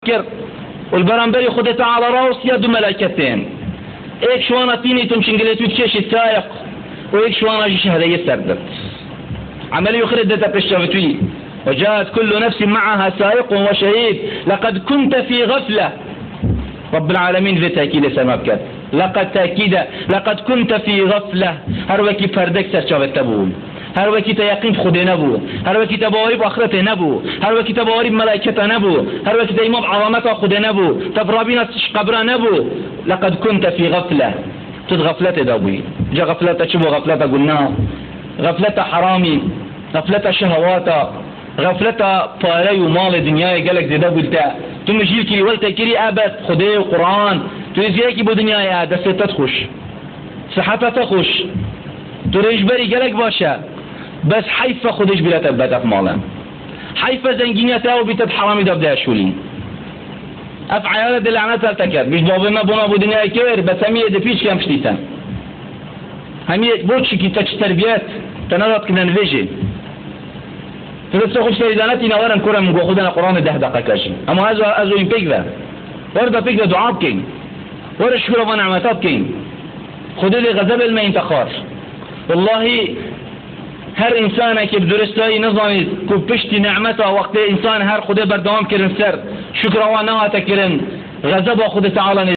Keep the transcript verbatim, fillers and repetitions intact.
كر والبرامبري خود تعالى راوس يد ملائكتين ايك شوانا تيني تمشنجلتو تشيش السايق وإيك شوانا جيش هذا يسردت عملي خردت بشتغتوي وجاءت كل نفس معها سائق وشهيد لقد كنت في غفلة رب العالمين في تأكيد سمابك لقد تأكيد لقد كنت في غفلة هر وكي فردك سرچاوت تبول هر وكي تيقين خود نبو هر وكي تباوري بآخرت نبو هر وكي تباوري بملائكة نبو هر وكي تيمام عظمت خود نبو تبرابين قبر نبو لقد كنت في غفلة تد غفلة دابوي جا غفلة شبو غفلة قلنا غفلة حرامي غفلة شهوات غفلة فاري ومال دنياي قالك زي ده قلتا تمشي كي ولتا كري أبد خدي وقرآن تنزيكي بو دنياي دستة تخش صحتها تخش تريش بري قالك باشا بس حيفا خدش بلا تبتك مالا حيفا زنجينيتا وبيتت حرامي ده بدأ شولي أفعال دي لعنتها التكر مش بابنا بنا بو دنياي كبير بس همية دي فيش كام شتيتا همية بوتشي كي تاش تربيات تنرد كنا نفيجي فلسه خوش تريدانتي نوارن كورا من خودنا قرآن ده دقيقة كاشي اما ازو ازو این پیگه ورده پیگه دعا بکن ورده شکر و نعمتات کن خود لی غضب الما انتخار والله هر انسان که بدرستایی نظامی که پشتی نعمتا وقت انسان هر خود بردوام کرن سر شکر و نعمتا کرن غضب خود تعالی